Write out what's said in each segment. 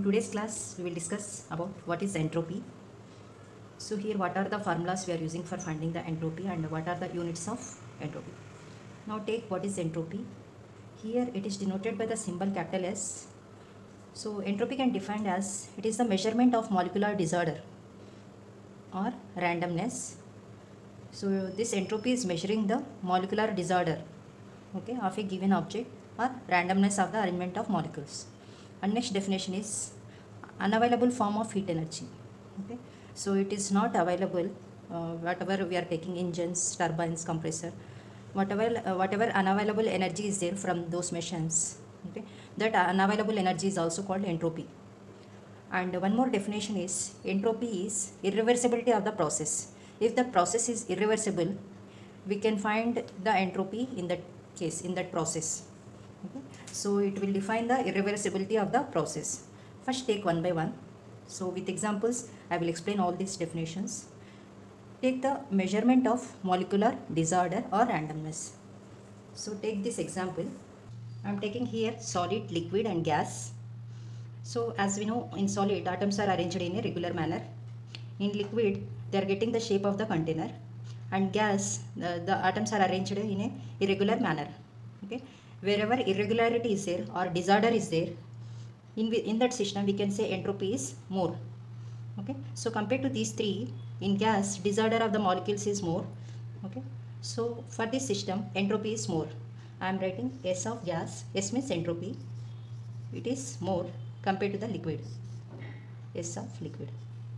today's class we will discuss about what is entropy. So here what are the formulas we are using for finding the entropy and what are the units of entropy. Now take what is entropy. Here it is denoted by the symbol capital S. So entropy can be defined as it is the measurement of molecular disorder or randomness. So this entropy is measuring the molecular disorder, okay, of a given object or randomness of the arrangement of molecules. And next definition is unavailable form of heat energy. Okay, so it is not available whatever we are taking engines, turbines, compressor, whatever unavailable energy is there from those machines. Okay, that unavailable energy is also called entropy. And one more definition is entropy is irreversibility of the process. If the process is irreversible, we can find the entropy in that case, in that process. Okay. So it will define the irreversibility of the process. First take one by one. So with examples I will explain all these definitions. Take the measurement of molecular disorder or randomness. So take this example. I am taking here solid, liquid and gas. So as we know, in solid atoms are arranged in a regular manner. In liquid they are getting the shape of the container, and gas the atoms are arranged in a irregular manner. Okay, wherever irregularity is there or disorder is there, in that system we can say entropy is more. Okay, so compared to these three, in gas disorder of the molecules is more. Okay, so for this system entropy is more. I am writing S of gas. S means entropy, it is more compared to the liquid. S of liquid.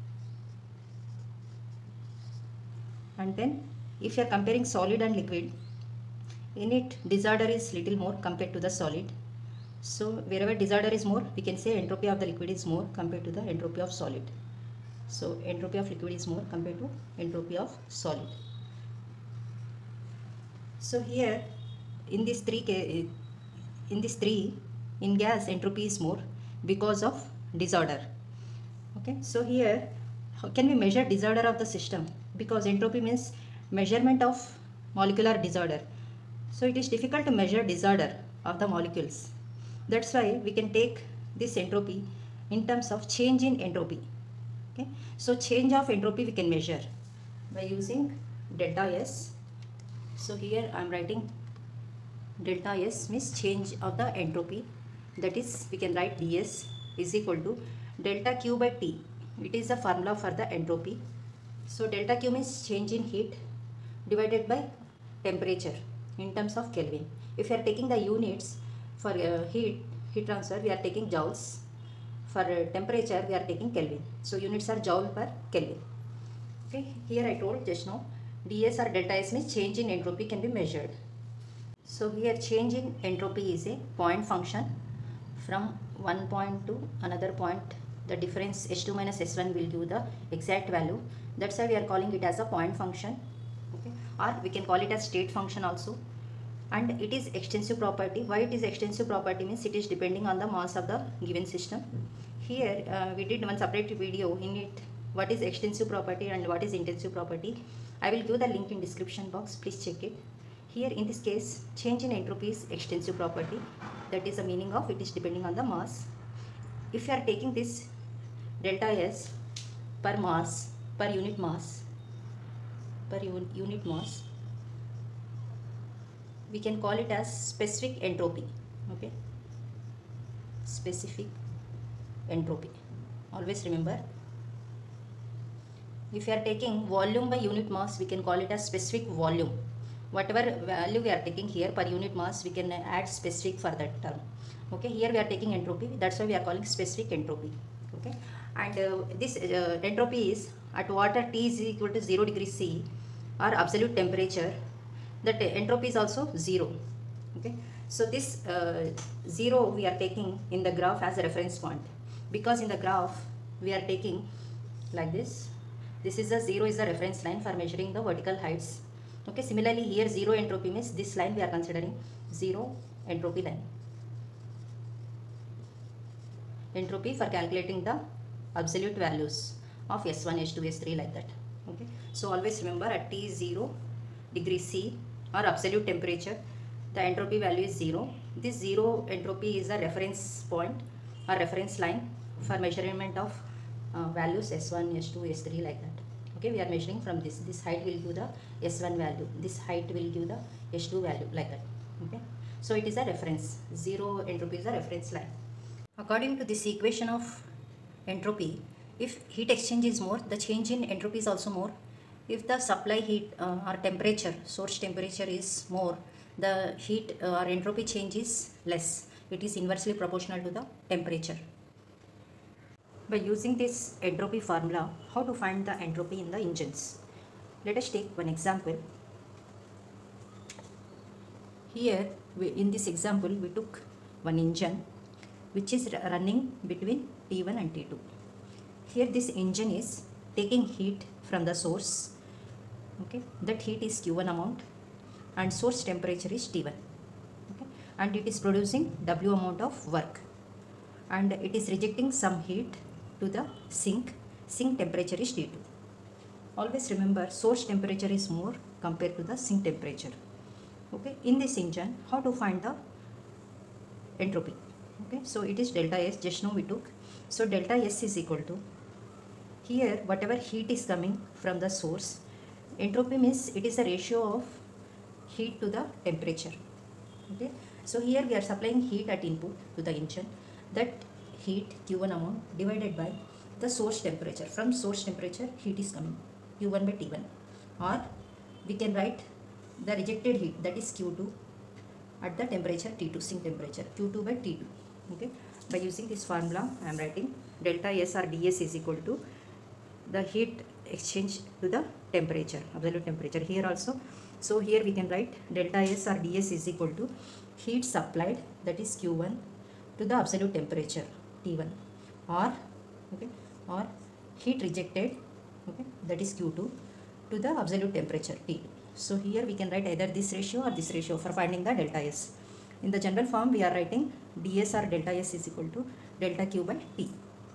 And then if you are comparing solid and liquid, in it disorder is little more compared to the solid. So wherever disorder is more, we can say entropy of the liquid is more compared to the entropy of solid. So entropy of liquid is more compared to entropy of solid. So here in these three, in gas entropy is more because of disorder. Okay, so here how can we measure disorder of the system? Because entropy means measurement of molecular disorder. So it is difficult to measure disorder of the molecules. That's why we can take this entropy in terms of change in entropy. Okay, so change of entropy we can measure by using delta S. So here I am writing delta S means change of the entropy. That is, we can write ds is equal to delta Q by T. It is the formula for the entropy. So delta Q means change in heat divided by temperature in terms of Kelvin. If you are taking the units for heat transfer, we are taking joules. For temperature we are taking Kelvin. So units are joule per Kelvin. Okay, here I told just now ds or delta S means change in entropy can be measured. So here change in entropy is a point function from one point to another point. The difference S2 minus S1 will give the exact value. That's why we are calling it as a point function. Okay, or we can call it as state function also. And it is extensive property. Why it is extensive property means it is depending on the mass of the given system. Here we did one separate video in it what is extensive property and what is intensive property. I will give the link in description box, please check it. Here in this case change in entropy is extensive property. That is the meaning of it is depending on the mass. If you are taking this delta S per mass, per unit mass, we can call it as specific entropy. Okay, specific entropy. Always remember, if you are taking volume by unit mass, we can call it as specific volume. Whatever value we are taking here per unit mass, we can add specific for that term. Okay, here we are taking entropy, that's why we are calling specific entropy. Okay, and this entropy is at water T is equal to 0 degrees C or absolute temperature, that entropy is also 0. Okay, so this 0 we are taking in the graph as a reference point, because in the graph we are taking like this. This is the 0 is the reference line for measuring the vertical heights. Okay, similarly here 0 entropy means this line we are considering 0 entropy line. Entropy for calculating the absolute values of S1, S2, S3 like that. Okay, so always remember at T is 0 degrees C or absolute temperature, the entropy value is 0. This 0 entropy is a reference point or reference line for measurement of values S1, S2, S3 like that. Okay, we are measuring from this height will give the S1 value, this height will give the S2 value like that. Okay, so it is a reference, zero entropy is a reference line. According to this equation of entropy, if heat exchange is more, the change in entropy is also more. If the supply heat or temperature, source temperature is more, the heat or entropy change is less. It is inversely proportional to the temperature. By using this entropy formula, how to find the entropy in the engines? Let us take one example. Here, in this example, we took one engine which is running between T1 and T2. Here this engine is taking heat from the source. Okay, that heat is Q1 amount and source temperature is T1. Okay, and it is producing W amount of work, and it is rejecting some heat to the sink. Sink temperature is T2. Always remember, source temperature is more compared to the sink temperature. Okay, in this engine, how to find the entropy? Okay, so it is delta S, just now we took. So delta S is equal to, here whatever heat is coming from the source, entropy means it is a ratio of heat to the temperature. Okay, so here we are supplying heat at input to the engine. That heat Q1 amount divided by the source temperature. From source temperature heat is coming, Q1 by T1, or we can write the rejected heat, that is Q2 at the temperature T2, sink temperature, Q2 by T2. Okay, by using this formula I am writing delta S or ds is equal to the heat exchange to the temperature, absolute temperature here also. So here we can write delta S or ds is equal to heat supplied, that is Q1, to the absolute temperature T1, or okay, or heat rejected, okay, that is Q2, to the absolute temperature T2. So here we can write either this ratio or this ratio for finding the delta S. In the general form we are writing ds or delta S is equal to delta Q by T.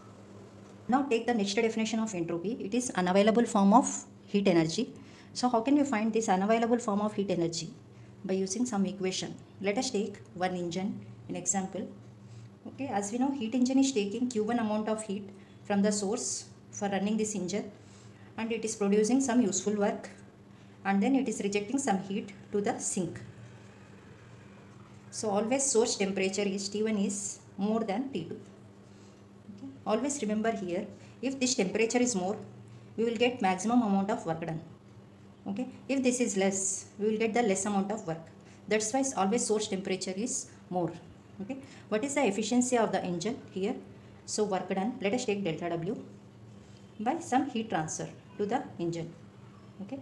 Now take the next definition of entropy. It is unavailable form of heat energy. So how can we find this unavailable form of heat energy? By using some equation. Let us take one engine in example. Okay, as we know, heat engine is taking Q1 amount of heat from the source for running this engine, and it is producing some useful work, and then it is rejecting some heat to the sink. So always source temperature is T1 is more than T2. Okay. Always remember here, if this temperature is more, we will get maximum amount of work done. Okay. If this is less, we will get the less amount of work. That's why always source temperature is more. Okay. What is the efficiency of the engine here? So work done, let us take delta W by some heat transfer to the engine. Okay.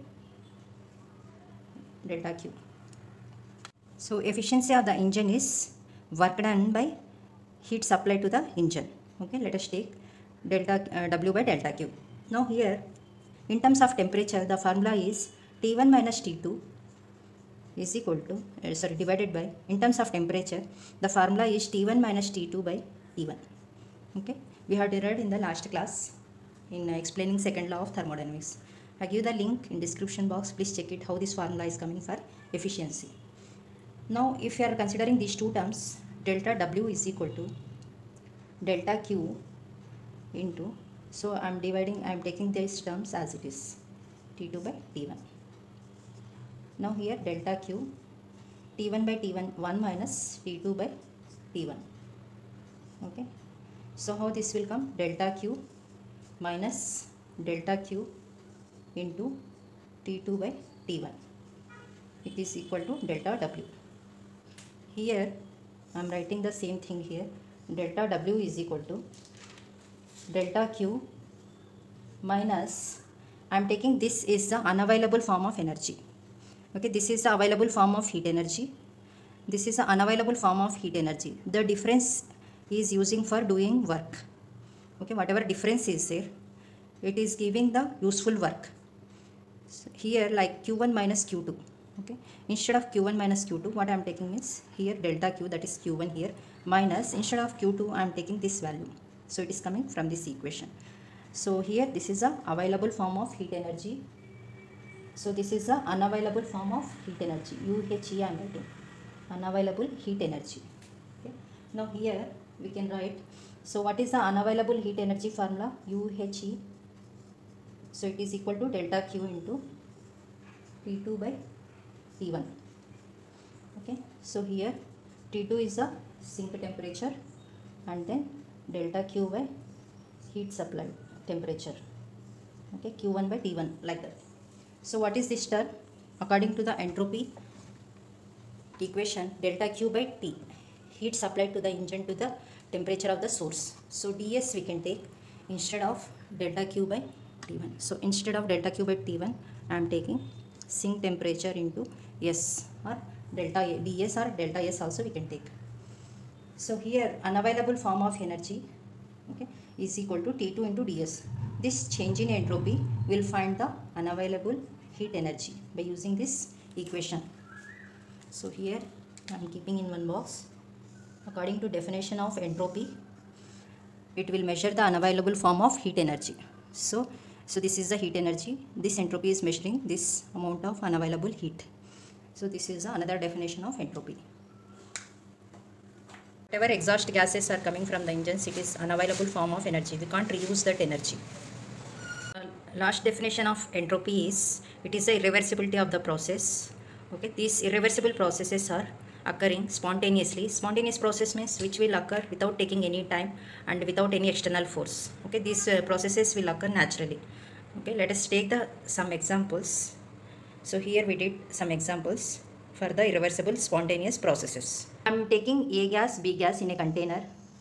Delta Q. So efficiency of the engine is work done by heat supply to the engine. Okay, let us take delta W by delta Q. Now here, in terms of temperature, the formula is T1 minus T2 is equal to, divided by, in terms of temperature, the formula is T1 minus T2 by T1. Okay, we have derived in the last class in explaining second law of thermodynamics. I give the link in description box. Please check it how this formula is coming for efficiency. Now if you are considering these two terms, delta W is equal to delta Q into, so I am taking these terms as it is, T2 by T1. Now here delta Q, T1 by T1, 1 minus T2 by T1. Okay, so how this will come? Delta Q minus delta Q into T2 by T1. It is equal to delta W. Here I am writing the same thing here. Delta W is equal to delta Q minus, I am taking this is the unavailable form of energy. Okay, this is the available form of heat energy. This is the unavailable form of heat energy. The difference is using for doing work. Okay, whatever difference is there, it is giving the useful work. So here like Q1 minus Q2. Okay, instead of Q1 minus Q2, what I am taking is here delta Q, that is Q1 here, minus, instead of Q2 I am taking this value. So it is coming from this equation. So here this is a available form of heat energy. So this is the unavailable form of heat energy, UHE I am writing, unavailable heat energy. Okay. Now here we can write. So what is the unavailable heat energy formula? UHE. So it is equal to delta Q into T2 by T1. Okay, so here T2 is the sink temperature and then delta Q by heat supply temperature. Okay, Q1 by T1, like that. So what is this term? According to the entropy equation, delta Q by T, heat supplied to the engine to the temperature of the source. So ds we can take instead of delta Q by T1. So instead of delta Q by T1, I am taking sink temperature into S, or delta ds or delta S also we can take. So here unavailable form of energy, okay, is equal to T2 into ds. This change in entropy will find the unavailable heat energy by using this equation. So here I am keeping in one box. According to definition of entropy, it will measure the unavailable form of heat energy. So this is the heat energy. This entropy is measuring this amount of unavailable heat. So this is another definition of entropy. Whatever exhaust gases are coming from the engines, it is unavailable form of energy. We can't reuse that energy. Last definition of entropy is, it is the irreversibility of the process. Okay, these irreversible processes are occurring spontaneously. Spontaneous process means which will occur without taking any time and without any external force. Okay, these processes will occur naturally. Okay, let us take some examples. So here we did some examples for the irreversible spontaneous processes. I am taking A gas, B gas in a container.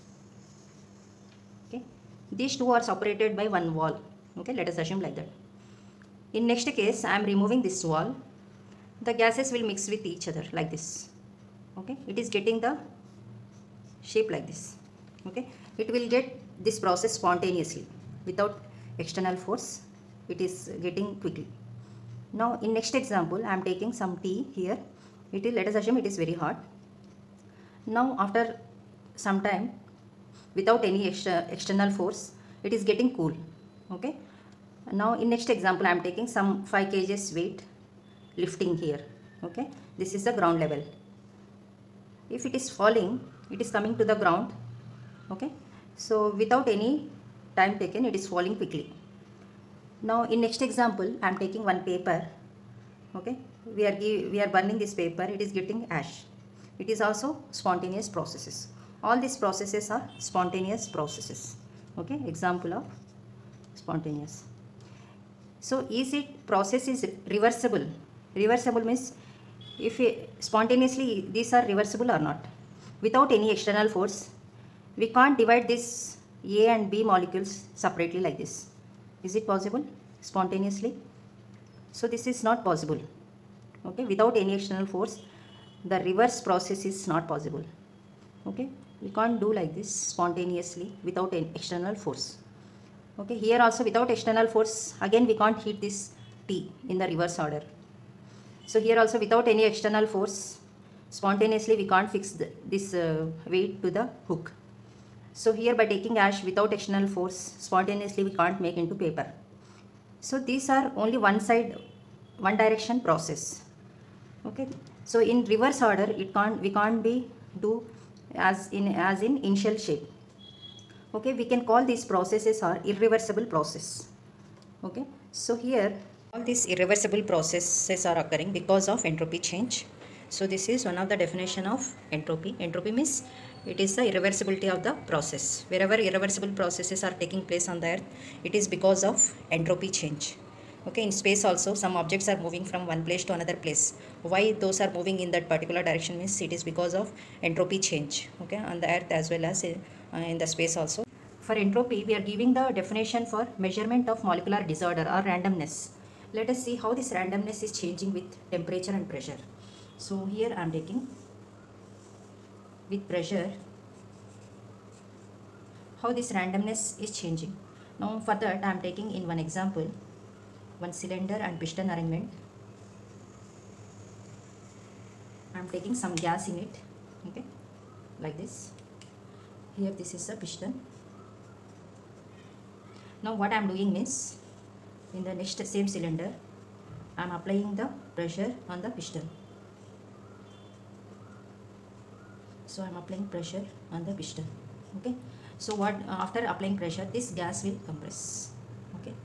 Okay, these two are separated by one wall. Okay, let us assume like that. In next case, I am removing this wall. The gases will mix with each other like this. Okay, it is getting the shape like this. Okay, it will get this process spontaneously without external force. It is getting quickly. Now in next example, I am taking some tea here. It is, let us assume it is very hot. Now after some time, without any external force, it is getting cool. Okay, now in next example, I am taking some 5 kgs weight lifting here. Okay, this is the ground level. If it is falling, it is coming to the ground. Okay, so without any time taken, it is falling quickly. Now in next example, I am taking one paper. Okay, we are burning this paper. It is getting ash. It is also spontaneous processes. All these processes are spontaneous processes. Okay, example of spontaneous. So is it process is reversible? Reversible means if spontaneously these are reversible or not. Without any external force, we can't divide this A and B molecules separately like this. Is it possible spontaneously? So this is not possible. Okay, without any external force, the reverse process is not possible. Okay, we can't do like this spontaneously without any external force. Okay, here also without external force, again we can't heat this tea in the reverse order. So here also without any external force, spontaneously we can't fix this weight to the hook. So here by taking ash without external force, spontaneously we can't make into paper. So these are only one side, one direction process. Okay, so in reverse order, we can't be do as in initial shape. Okay, we can call these processes are irreversible process. Okay, so here all these irreversible processes are occurring because of entropy change. So this is one of the definition of entropy. Entropy means it is the irreversibility of the process. Wherever irreversible processes are taking place on the earth, it is because of entropy change. Okay, in space also some objects are moving from one place to another place. Why those are moving in that particular direction means it is because of entropy change. Okay, on the earth as well as in the space also. For entropy, we are giving the definition for measurement of molecular disorder or randomness. Let us see how this randomness is changing with temperature and pressure. So here I am taking with pressure how this randomness is changing. Now for that I am taking in one example one cylinder and piston arrangement. I am taking some gas in it. Okay, like this. Here this is a piston. Now what I am doing means in the next same cylinder I am applying the pressure on the piston. So I am applying pressure on the piston. Okay, so what after applying pressure, this gas will compress. Okay,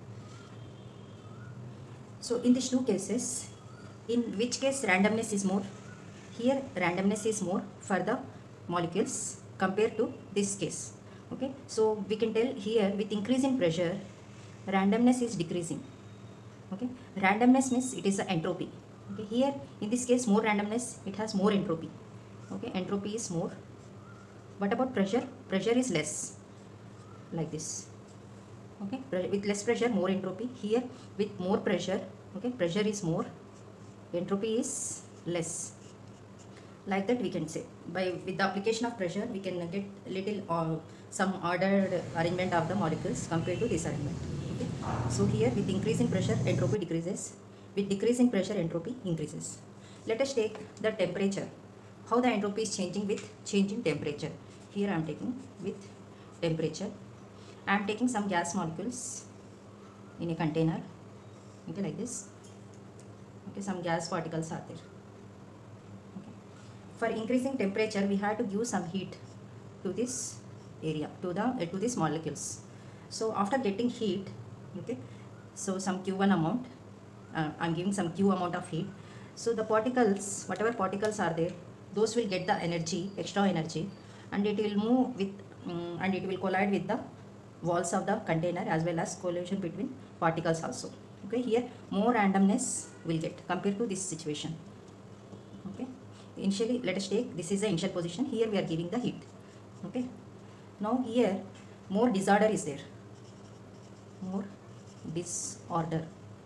so in these two cases, in which case randomness is more? Here randomness is more for the molecules compared to this case. Okay, so we can tell here with increase in pressure, randomness is decreasing. Okay, randomness means it is the entropy. Okay, here in this case more randomness, it has more entropy. Okay, entropy is more. What about pressure? Pressure is less, like this. Okay, with less pressure more entropy. Here with more pressure, okay, pressure is more, entropy is less. Like that we can say, by with the application of pressure we can get little some ordered arrangement of the molecules compared to this arrangement. Okay, so here with increase in pressure entropy decreases, with decrease in pressure entropy increases. Let us take the temperature, how the entropy is changing with change in temperature. Here I am taking with temperature, I am taking some gas molecules in a container. Okay, like this. Okay, some gas particles are there. Okay, for increasing temperature we have to give some heat to this area, to these molecules. So after getting heat, okay, so some q1 amount, I am giving some q amount of heat. So the particles, whatever particles are there, those will get the energy, extra energy, and it will move with and it will collide with the walls of the container as well as collision between particles also. Okay, here more randomness will get compared to this situation. Okay, initially let us take this is the initial position, here we are giving the heat. Okay, now here more disorder is there, more disorder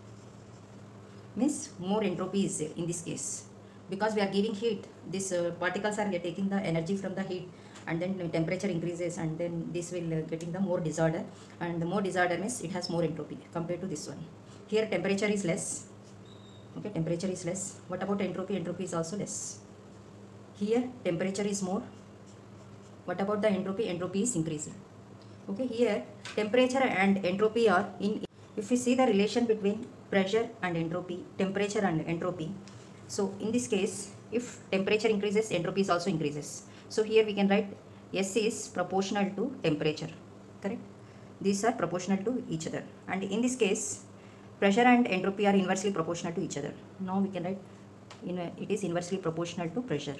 means more entropy is there in this case, because we are giving heat, these particles are taking the energy from the heat, and then the temperature increases, and then this will getting the more disorder, and the more disorder means it has more entropy compared to this one. Here temperature is less. Okay, temperature is less. What about entropy? Entropy is also less. Here temperature is more. What about the entropy? Entropy is increasing. Okay, here temperature and entropy are in. If we see the relation between pressure and entropy, temperature and entropy, so in this case if temperature increases, entropy is also increases. So here we can write S is proportional to temperature, correct? These are proportional to each other, and in this case pressure and entropy are inversely proportional to each other. Now we can write it is inversely proportional to pressure.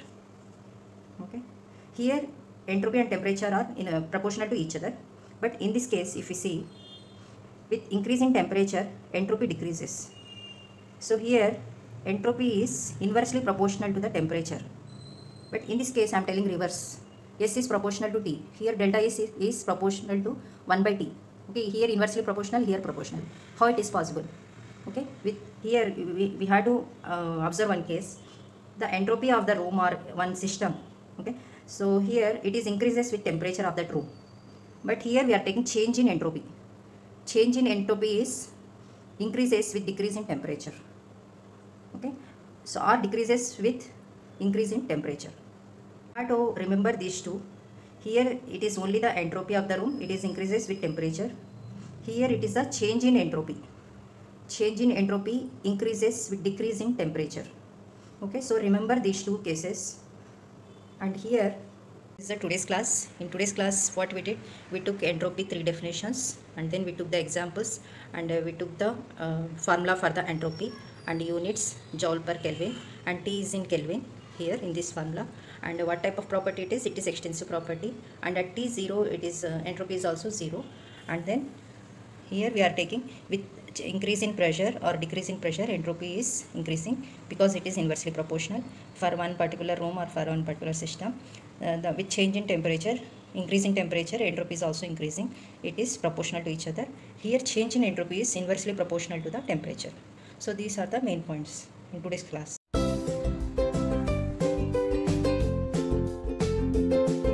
Okay, here entropy and temperature are proportional to each other, but in this case if we see, with increasing temperature entropy decreases. So here entropy is inversely proportional to the temperature, but in this case I am telling reverse. S is proportional to T. Here delta S is proportional to 1 by T. Okay, here inversely proportional, here proportional. How it is possible? Okay, with here we have to observe one case, the entropy of the room or one system. Okay, so here it is increases with temperature of that room, but here we are taking change in entropy. Change in entropy is increases with decrease in temperature. Okay, so or decreases with increase in temperature. Have to remember these two. Here it is only the entropy of the room, it is increases with temperature. Here it is the change in entropy. Change in entropy increases with decrease in temperature. Okay, so remember these two cases. And here is the today's class. In today's class what we did, we took entropy 3 definitions, and then we took the examples, and we took the formula for the entropy and units joule per Kelvin, and T is in Kelvin here in this formula, and what type of property it is extensive property, and at T0 it is entropy is also 0. And then here we are taking with increase in pressure or decrease in pressure, entropy is increasing because it is inversely proportional for one particular room or for one particular system. With change in temperature, increase in temperature, entropy is also increasing, it is proportional to each other. Here change in entropy is inversely proportional to the temperature. So these are the main points in today's class.